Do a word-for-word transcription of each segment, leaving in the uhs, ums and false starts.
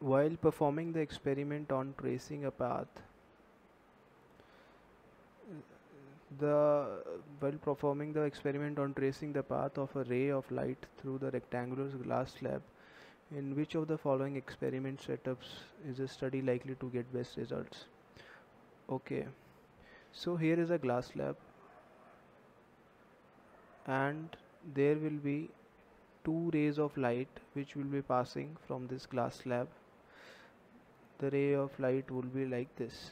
While performing the experiment on tracing a path, the while performing the experiment on tracing the path of a ray of light through the rectangular glass slab, in which of the following experiment setups is a study likely to get best results? Okay, so here is a glass slab, and there will be two rays of light which will be passing from this glass slab. The ray of light will be like this.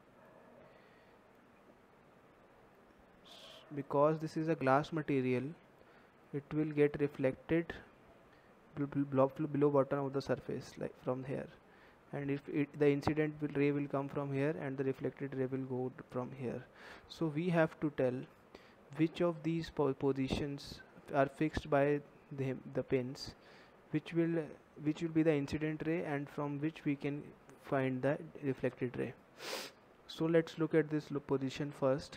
Because this is a glass material, it will get reflected below bottom of the surface, like from here, and if it, the incident will ray will come from here and the reflected ray will go from here. So we have to tell which of these po positions are fixed by the, the pins, which will which will be the incident ray and from which we can find the reflected ray. So let's look at this position first.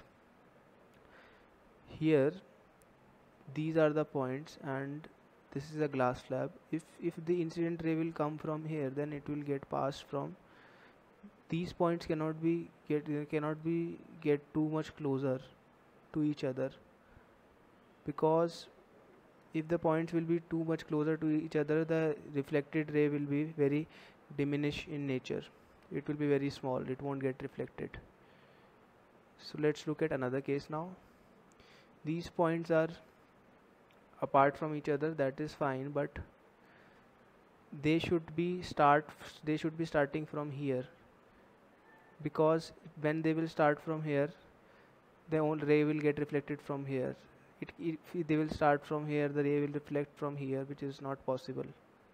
Here these are the points and this is a glass slab. If if the incident ray will come from here, then it will get passed from these points. Cannot be get cannot be get too much closer to each other, because if the points will be too much closer to each other, the reflected ray will be very diminished in nature. It will be very small, it won't get reflected. So let's look at another case now. These points are apart from each other, that is fine, but they should be start they should be starting from here, because when they will start from here, the own ray will get reflected from here. It, if they will start from here, the ray will reflect from here, which is not possible.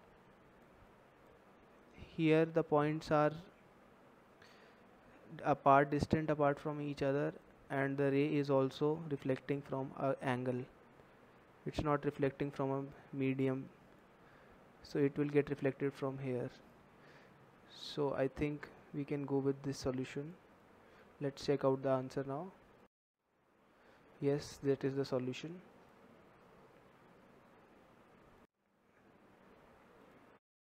Here the points are apart, distant apart from each other, and the ray is also reflecting from an angle. It's not reflecting from a medium, so it will get reflected from here. So I think we can go with this solution. Let's check out the answer now. Yes, that is the solution.